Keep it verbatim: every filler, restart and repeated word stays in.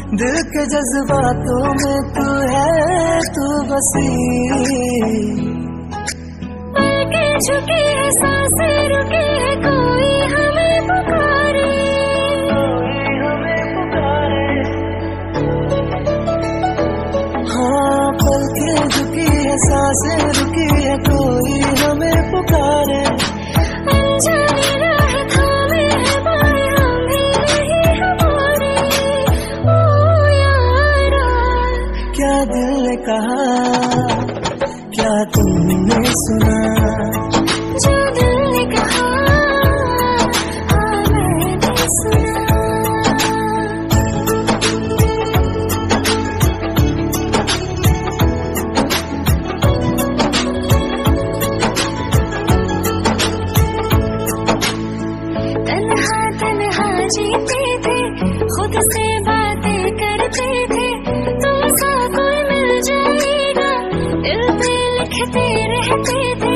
दिल के जज्बातों में तू है तू बसी, पलकें झुकी है सांसें रुकी है कोई हमें पुकारे, कोई हमें पुकारे। हाँ पलकें झुकी है सांसें रुकी है कोई हमें पुकारे, अनजानी राह थामे है बाएं हम भी नहीं हमारे। ओ यारा क्या दिल ने कहा क्या तुमने सुना, जो दिल ने कहा हाँ मैंने सुना। तन्हा तन्हा जीते थे खुद से बातें करते थे, तुम सा कोई मिल जाएगा दिल पे लिखते रहते थे।